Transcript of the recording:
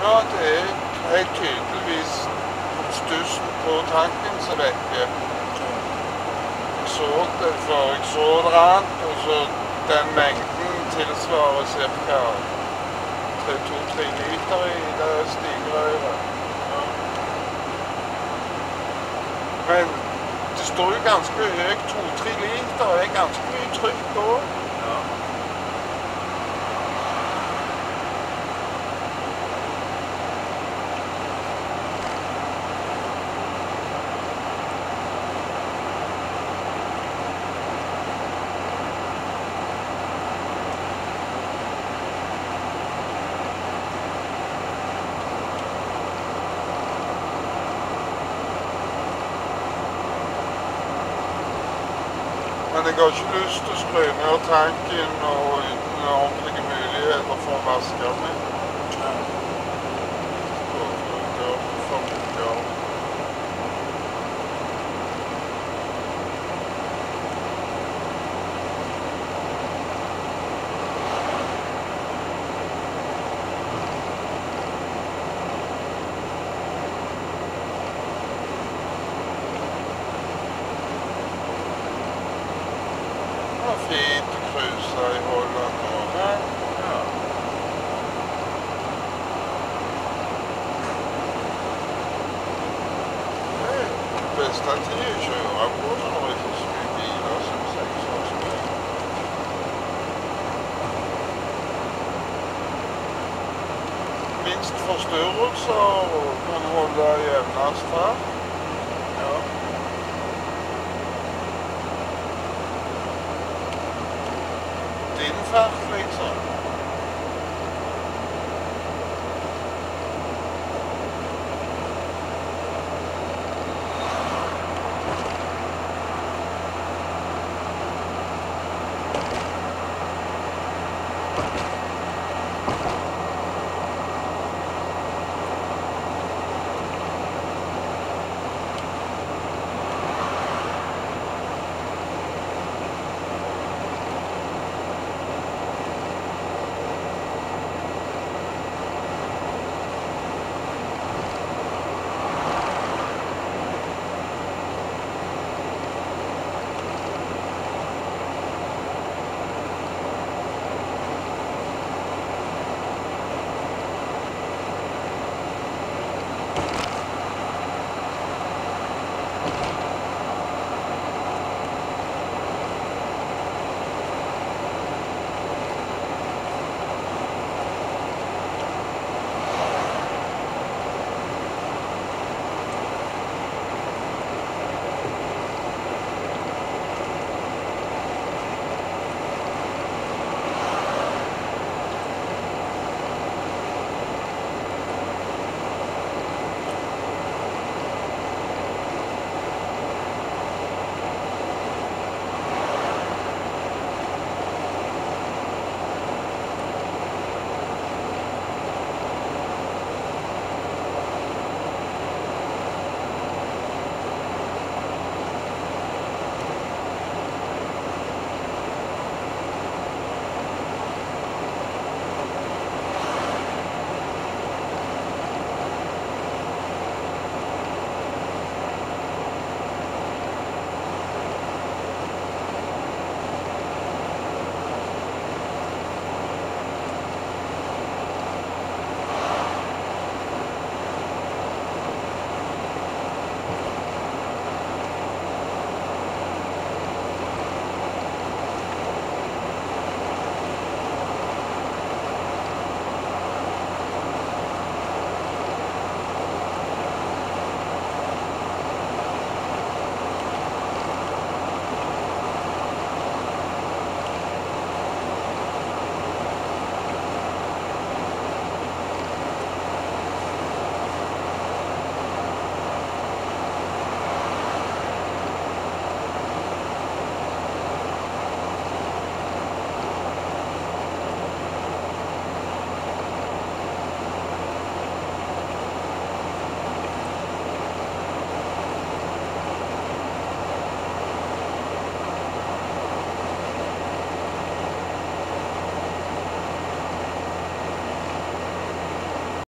Ja, det er helt tydeligvis stussen på tanken som vekker. Jeg så det, for jeg så det rant, og så den mengden tilsvarer ca. 2-3 liter i det stigerøret. Ja. Men det står jo ganske høyt, 2-3 liter er ganske mye trykk også. Ja. Men jeg har ikke lyst til å skru ned tanken og uten ordentlige muligheter for å vaske meg. Det er for mye. Det var fint å cruise i Holland nå. Ja. Det er det beste tid å kjøre på når det ikke er så mye biler, synes jeg. Sånn som det. Minst forstyrrelser og kan holde jevnest fart.